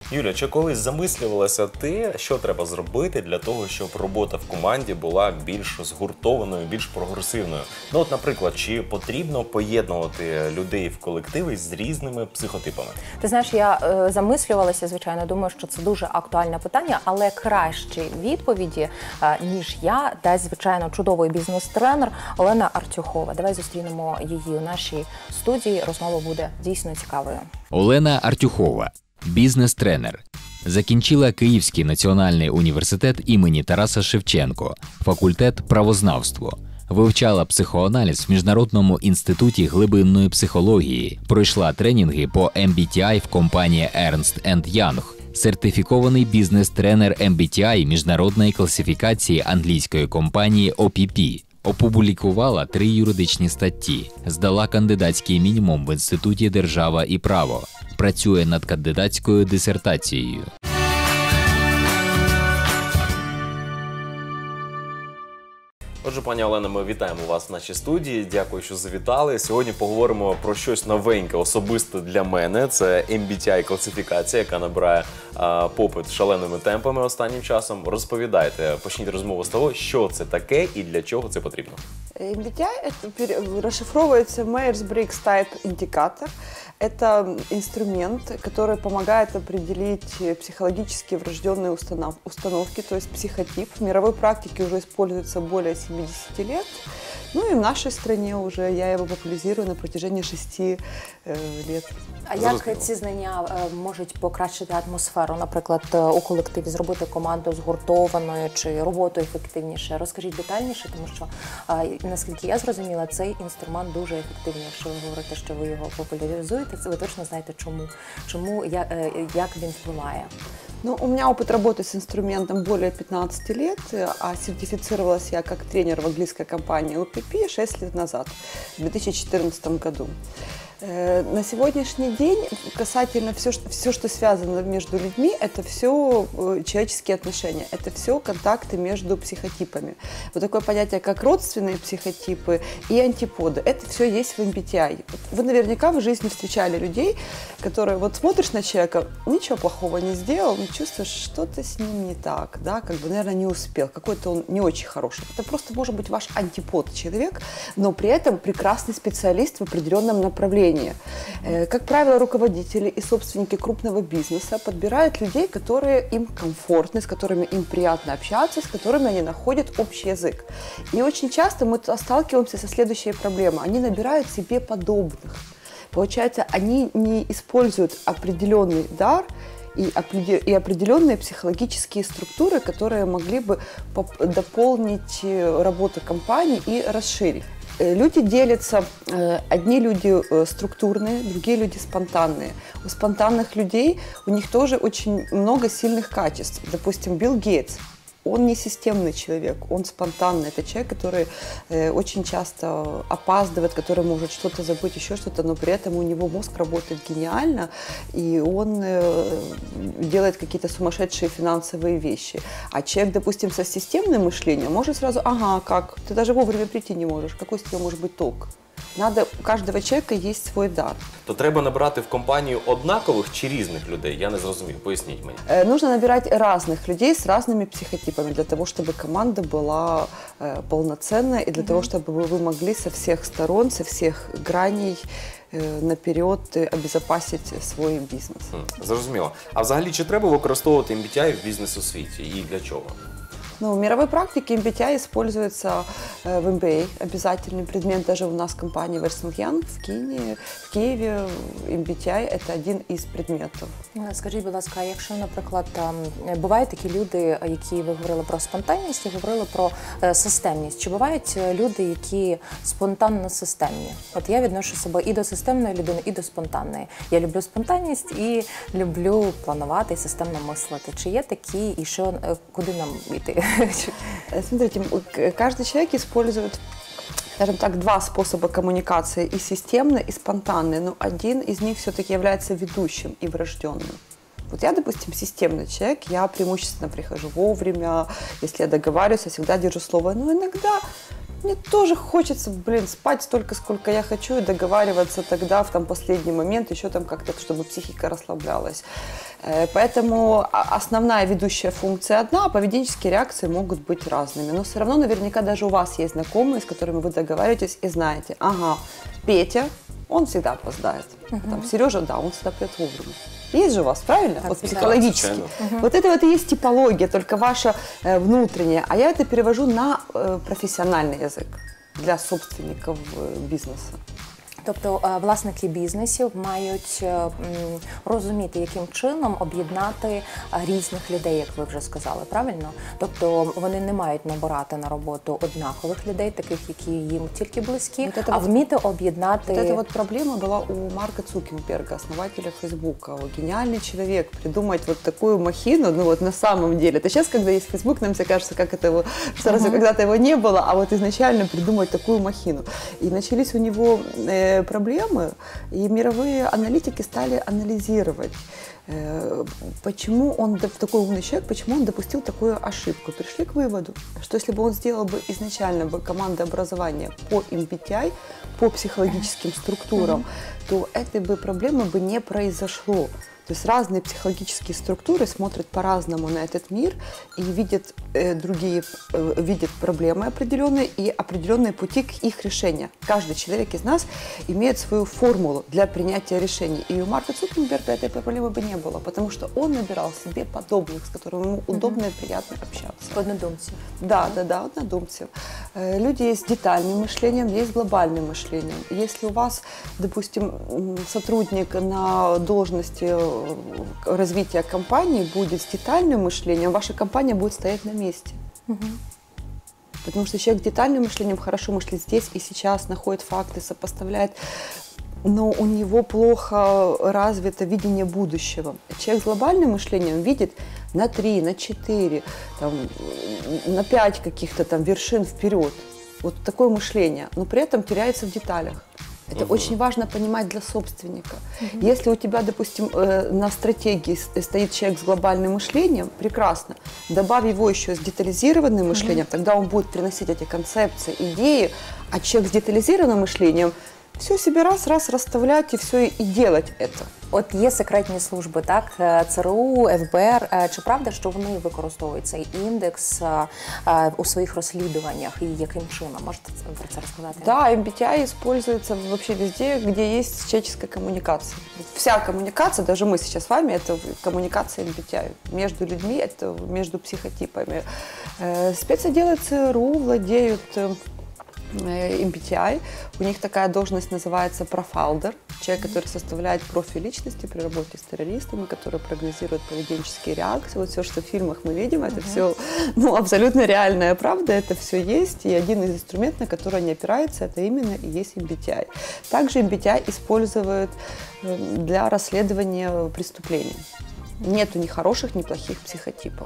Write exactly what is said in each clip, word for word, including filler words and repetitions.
Юля, чи колись замислювалася ти, що треба зробити для того, щоб робота в команді була більш згуртованою, більш прогресивною? Ну от, наприклад, чи потрібно поєднувати людей в колективи з різними психотипами? Ти знаєш, я е, замислювалася, звичайно, думаю, що це дуже актуальне питання, але кращі відповіді, е, ніж я, дасть, звичайно, чудовий бізнес-тренер Олена Артюхова. Давай зустрінемо її у нашій студії, розмова буде дійсно цікавою. Олена Артюхова. Бізнес-тренер. Закінчила Київський національний університет імені Тараса Шевченко, факультет правознавство. Вивчала психоаналіз в Міжнародному інституті глибинної психології. Пройшла тренінги по ем бі ті ай в компанії Ernst енд Young. Сертифікований бізнес-тренер ем бі ті ай міжнародної класифікації англійської компанії о пі пі. Опублікувала три юридичні статті. Здала кандидатський мінімум в Інституті «Держава і право». Працює над кандидатською дисертацією. Отже, пані Олена, ми вітаємо вас в нашій студії. Дякую, що завітали. Сьогодні поговоримо про щось новеньке, особисто для мене. Це ем бі ті ай-класифікація, яка набирає а, попит шаленими темпами останнім часом. Розповідайте, почніть розмову з того, що це таке і для чого це потрібно. ем бі ті ай это расшифровывается Myers-Briggs Type Indicator. Это инструмент, который помогает определить психологически врожденные установки, то есть психотип. В мировой практике уже используется более семидесяти лет. Ну и в нашей стране уже я его популяризирую на протяжении шести э, лет. А як ці знання е, можуть покращити атмосферу, наприклад, у колективі, зробити команду згуртованою чи роботу ефективніше? Розкажіть детальніше, тому що, е, наскільки я зрозуміла, цей інструмент дуже ефективний. Якщо ви говорите, що ви його популяризуєте, ви точно знаєте чому, чому я, е, як він впливає. Ну, у меня опыт работы с инструментом более пятнадцати лет, а сертифицировалась я как тренер в английской компании о пи пи шесть лет назад, в две тысячи четырнадцатом году. На сегодняшний день касательно все, все, что связано между людьми, это все человеческие отношения, это все контакты между психотипами. Вот такое понятие, как родственные психотипы и антиподы, это все есть в эм би ти ай. Вы наверняка в жизни встречали людей, которые вот смотришь на человека, ничего плохого не сделал, но чувствуешь, что-то с ним не так, да, как бы, наверное, не успел, какой-то он не очень хороший. Это просто может быть ваш антипод человек, но при этом прекрасный специалист в определенном направлении. Как правило, руководители и собственники крупного бизнеса подбирают людей, которые им комфортны, с которыми им приятно общаться, с которыми они находят общий язык. И очень часто мы сталкиваемся со следующей проблемой. Они набирают себе подобных. Получается, они не используют определенный дар и определенные психологические структуры, которые могли бы дополнить работу компании и расширить. Люди делятся, одни люди структурные, другие люди спонтанные. У спонтанных людей, у них тоже очень много сильных качеств. Допустим, Билл Гейтс. Он не системный человек, он спонтанный. Это человек, который э, очень часто опаздывает, который может что-то забыть, еще что-то, но при этом у него мозг работает гениально, и он э, делает какие-то сумасшедшие финансовые вещи. А человек, допустим, со системным мышлением может сразу, ага, как, ты даже вовремя прийти не можешь, какой с тебя может быть толк? Надо, у каждого человека есть свой дар. То треба набирати в компанію однакових чи різних людей? Я не зрозумів. Поясніть мені. Э, нужно набирать разных людей с разными психотипами для того, чтобы команда была э, полноценная и для mm-hmm. того, чтобы вы могли со всех сторон, со всех граней э, наперед обезопасить свой бізнес. Mm, зрозуміло. А взагалі, чи треба використовувати ем бі ті ай в бізнес-освіті і для чого? Ну, в мировой практике ем би ти ай используется э, в эм би эй, обязательный предмет даже у нас в компании в Ernst энд Young в Киеве. В Києві ем би ти ай – це один із предметів. Скажіть, будь ласка, якщо, наприклад, бувають такі люди, які ви говорили про спонтанність, і говорили про системність. Чи бувають люди, які спонтанно-системні? От я відношу себе і до системної людини, і до спонтанної. Я люблю спонтанність і люблю планувати, системно мислити. Чи є такі, і що, куди нам йти? Смотрите, каждый человек использует, скажем так, два способа коммуникации, и системный, и спонтанный, но один из них все-таки является ведущим и врожденным. Вот я, допустим, системный человек, я преимущественно прихожу вовремя, если я договариваюсь, я всегда держу слово, но иногда Мне тоже хочется, блин, спать столько, сколько я хочу, и договариваться тогда, в там, последний момент, еще там как-то, чтобы психика расслаблялась. Поэтому основная ведущая функция одна, а поведенческие реакции могут быть разными. Но все равно наверняка даже у вас есть знакомые, с которыми вы договариваетесь и знаете, ага, Петя, он всегда опоздает. Угу. Там, Сережа, да, он всегда придет вовремя. Есть же у вас, правильно? Так, вот психологически. Да, угу. Вот это вот и есть типология, только ваша э, внутренняя. А я это перевожу на э, профессиональный язык для собственников э, бизнеса. Тобто е, власники бізнесів мають е, м, розуміти, яким чином об'єднати е, різних людей, як ви вже сказали, правильно? Тобто вони не мають набирати на роботу однакових людей, таких, які їм тільки близькі, Вот а вот, вміти об'єднати... Вот эта вот проблема была у Марка Цукерберга, основателя Фейсбука. Гениальный человек, придумать вот такую махину, ну вот на самом деле. Это сейчас, когда есть Фейсбук, нам все кажется, как это его, что разве когда-то его не было, а вот изначально придумать такую махину. И начались у него... Э, проблемы, и мировые аналитики стали анализировать, э, почему он, такой умный человек, почему он допустил такую ошибку. Пришли к выводу, что если бы он сделал бы изначально бы командообразование по эм би ти ай, по психологическим структурам, то этой бы проблемы бы не произошло. То есть разные психологические структуры смотрят по-разному на этот мир и видят э, другие, э, видят проблемы определенные и определенные пути к их решению. Каждый человек из нас имеет свою формулу для принятия решений. И у Марка Цукерберга этой проблемы бы не было, потому что он набирал себе подобных, с которыми ему удобно и приятно общаться. Однодумців. Да, да, да, однодумцев. Э, Люди есть с детальным мышлением, есть с глобальным мышлением. Если у вас, допустим, сотрудник на должности развития компании будет с детальным мышлением, ваша компания будет стоять на месте. Угу. Потому что человек с детальным мышлением хорошо мыслит здесь и сейчас, находит факты, сопоставляет, но у него плохо развито видение будущего. Человек с глобальным мышлением видит на три, на четыре, там, на пять каких-то там вершин вперед. Вот такое мышление, но при этом теряется в деталях. Это угу. очень важно понимать для собственника. Угу. Если у тебя, допустим, на стратегии стоит человек с глобальным мышлением, прекрасно. Добавь его еще с детализированным мышлением, угу. тогда он будет приносить эти концепции, идеи, а человек с детализированным мышлением все себе раз-раз расставлять и все и делать это. От є секретні служби, так, ЦРУ, еф бе ер. Чи правда, що вони використовують цей індекс у своїх розслідуваннях і яким чином? Можете про це розказати? Да, эм би ти ай используется вообще везде, где есть человеческая коммуникация. Вся коммуникация, даже мы сейчас с вами, это коммуникация эм би ти ай. Между людьми, это между психотипами. Спецотделы ЦРУ владеют эм би ти ай. У них такая должность называется профайлдер. Человек, который составляет профиль личности при работе с террористами, который прогнозирует поведенческие реакции. Вот все, что в фильмах мы видим, это uh-huh. все ну, абсолютно реальная правда, это все есть. И один из инструментов, на который они опираются, это именно и есть эм би ти ай. Также эм би ти ай используют для расследования преступлений. Нету ни хороших, ни плохих психотипов.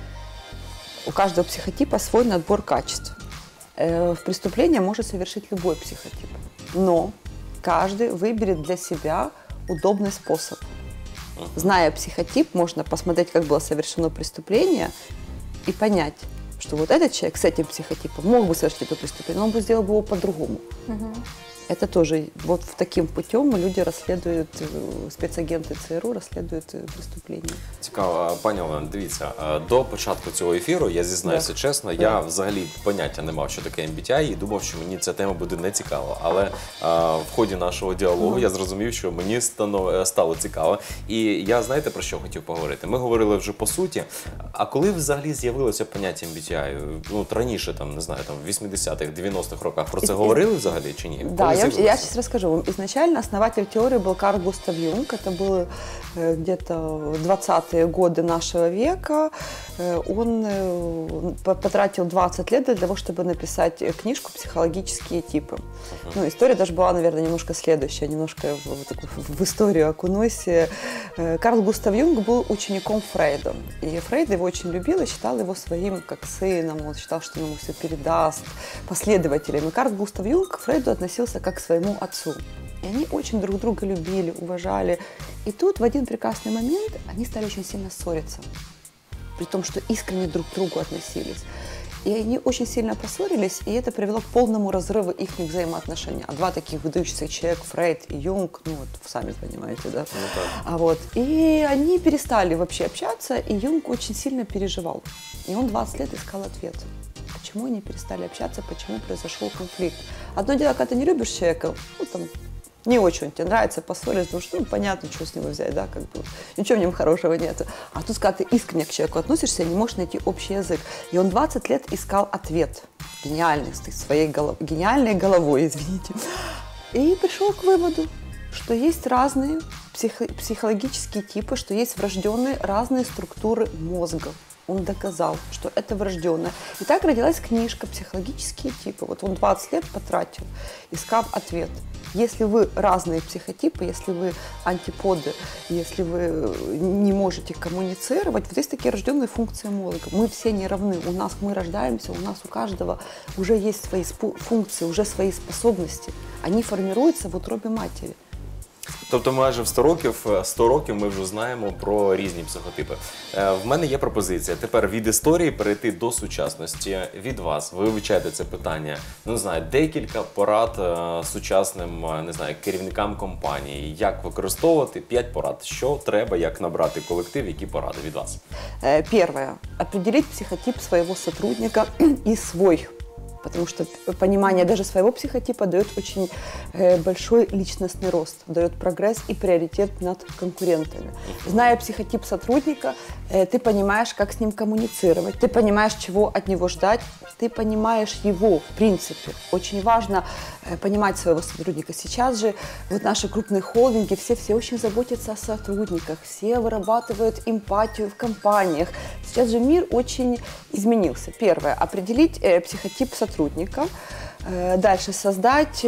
У каждого психотипа свой набор качеств. В преступление может совершить любой психотип, но каждый выберет для себя удобный способ. Зная психотип, можно посмотреть, как было совершено преступление и понять, что вот этот человек с этим психотипом мог бы совершить это преступление, но он бы сделал бы его по-другому. Угу. Это тоже вот таким путем люди розслідують, спецагенти ЦРУ розслідують преступлення. Цікаво, пані Олена, дивіться, до початку цього ефіру, я зізнаюся yeah. чесно, yeah. я взагалі поняття не мав, що таке ем бі ти ай, і думав, що мені ця тема буде не цікава. Але а, в ході нашого діалогу mm. я зрозумів, що мені станов... стало цікаво. І я, знаєте, про що хотів поговорити? Ми говорили вже по суті, а коли взагалі з'явилося поняття ем бі ти ай? Ну, раніше, там, не знаю, там, в вісімдесятих, дев'яностих роках про це говорили взагалі чи ні? Да, я, я сейчас расскажу вам. Изначально основатель теории был Карл Густав Юнг. Это было э, где-то двадцатые годы нашего века. Э, он э, потратил двадцать лет для того, чтобы написать книжку «Психологические типы». Uh-huh. Ну, история даже была, наверное, немножко следующая, немножко в, в, в историю окунусь. Э, Карл Густав Юнг был учеником Фрейда. И Фрейд его очень любил и считал его своим как сыном. Он считал, что он ему все передаст, последователем. И Карл Густав Юнг к Фрейду относился как к своему отцу. И они очень друг друга любили, уважали. И тут в один прекрасный момент они стали очень сильно ссориться. При том, что искренне друг к другу относились. И они очень сильно поссорились, и это привело к полному разрыву их взаимоотношений. А два таких выдающихся человека, Фрейд и Юнг, ну вот сами понимаете, да? Ну, так. А вот, и они перестали вообще общаться, и Юнг очень сильно переживал. И он двадцать лет искал ответ. Почему они перестали общаться, почему произошел конфликт. Одно дело, когда ты не любишь человека, ну там, не очень тебе нравится, поссорились, потому что, ну, понятно, что с него взять, да, как бы, ничего в нем хорошего нет. А тут, когда ты искренне к человеку относишься, не можешь найти общий язык. И он двадцать лет искал ответ, гениальный, с своей голов... гениальной головой, извините. И пришел к выводу, что есть разные психо... психологические типы, что есть врожденные разные структуры мозга. Он доказал, что это врожденное. И так родилась книжка «Психологические типы». Вот он двадцать лет потратил, искав ответ. Если вы разные психотипы, если вы антиподы, если вы не можете коммуницировать, вот есть такие рожденные функции мозга. Мы все не равны. У нас мы рождаемся, у нас у каждого уже есть свои функции, уже свои способности. Они формируются в утробе матери. Тобто майже в сто років, сто років ми вже знаємо про різні психотипи. Е, В мене є пропозиція тепер від історії перейти до сучасності. Від вас, ви вивчаєте це питання, ну, не знаю, декілька порад е, сучасним, е, не знаю, керівникам компанії, як використовувати, п'ять порад, що треба, як набрати колектив, які поради від вас? Первое. Определить психотип своего сотрудника и свой. Потому что понимание даже своего психотипа дает очень э, большой личностный рост, дает прогресс и приоритет над конкурентами. Зная психотип сотрудника, э, ты понимаешь, как с ним коммуницировать, ты понимаешь, чего от него ждать, ты понимаешь его в принципе. Очень важно э, понимать своего сотрудника. Сейчас же вот наши крупные холдинги, все, все очень заботятся о сотрудниках, все вырабатывают эмпатию в компаниях. Сейчас же мир очень изменился. Первое. Определить э, психотип сотрудника. сотрудника. Дальше создать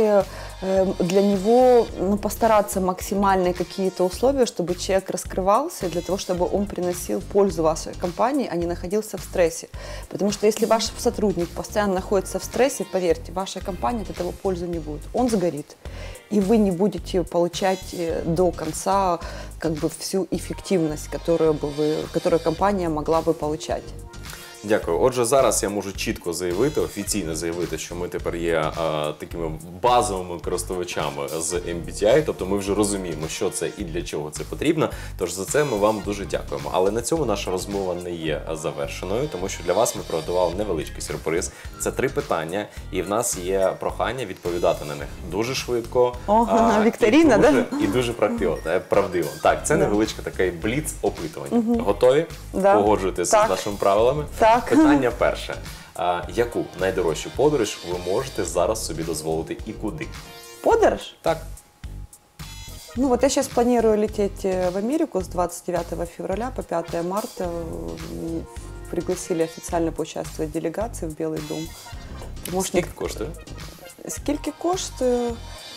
для него, ну, постараться максимальные какие-то условия, чтобы человек раскрывался, для того, чтобы он приносил пользу вашей компании, а не находился в стрессе. Потому что если ваш сотрудник постоянно находится в стрессе, поверьте, ваша компания от этого пользы не будет. Он сгорит, и вы не будете получать до конца как бы всю эффективность, которую бы вы, которую компания могла бы получать. Дякую. Отже, зараз я можу чітко заявити, офіційно заявити, що ми тепер є а, такими базовими користувачами з ем бі ті ай, тобто ми вже розуміємо, що це і для чого це потрібно, тож за це ми вам дуже дякуємо. Але на цьому наша розмова не є завершеною, тому що для вас ми приготували невеличкий сюрприз. Це три питання, і в нас є прохання відповідати на них дуже швидко. О, а, вікторина, і дуже, да? І дуже правдиво. правдиво. Так, це да. невеличке таке бліц-опитування. Угу. Готові? Да. Погоджуєтеся з нашими правилами? Так. Питання перше. А, яку найдорожчу подорож ви можете зараз собі дозволити і куди? Подорож? Так. Ну вот я сейчас планирую лететь в Америку с двадцать девятого февраля по пятое марта. Пригласили официально поучаствовать делегации в Белый дом. Помощник... Скільки коштує? Скільки коштує?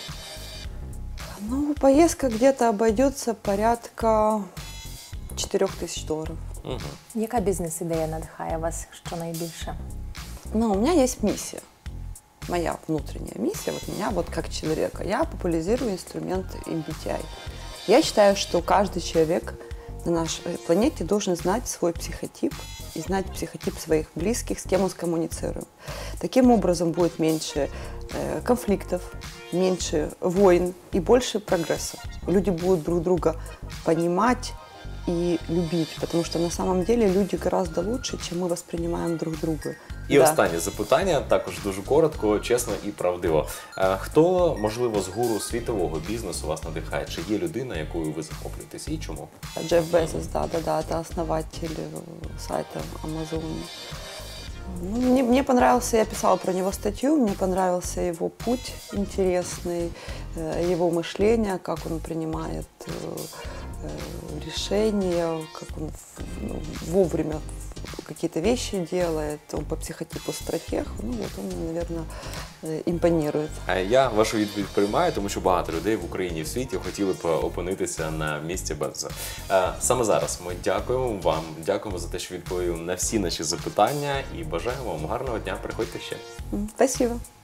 Ну, поездка где-то обойдется порядка четырех тысяч долларов. Угу. Яка бізнес-ідея надихає вас щонайбільше? Ну, у меня есть миссия. Моя внутренняя миссия, вот меня вот как человека. Я популяризирую инструмент эм би ти ай. Я считаю, что каждый человек на нашей планете должен знать свой психотип и знать психотип своих близких, с кем он скоммуницирует. Таким образом будет меньше э, конфликтов, меньше войн и больше прогресса. Люди будут друг друга понимать и любить, потому что на самом деле люди гораздо лучше, чем мы воспринимаем друг друга. І да. останнє запитання, також дуже коротко, чесно і правдиво. Хто, можливо, з гуру світового бізнесу вас надихає? Чи є людина, якою ви захоплюєтесь і чому? Джефф Безос, да, да, да, это основатель сайта Amazon. Ну, мне, мне понравился, я писала про него статью, мне понравился его путь интересный, его мышление, как он принимает решения, как он вовремя какие-то вещи делает, он по психотипу стратег, ну вот он мне, наверное, імпонує. Я вашу відповідь приймаю, тому що багато людей в Україні і в світі хотіли б опинитися на місці Безоса. Саме зараз ми дякуємо вам, дякуємо за те, що відповіли на всі наші запитання і бажаємо вам гарного дня. Приходьте ще. Спасибо.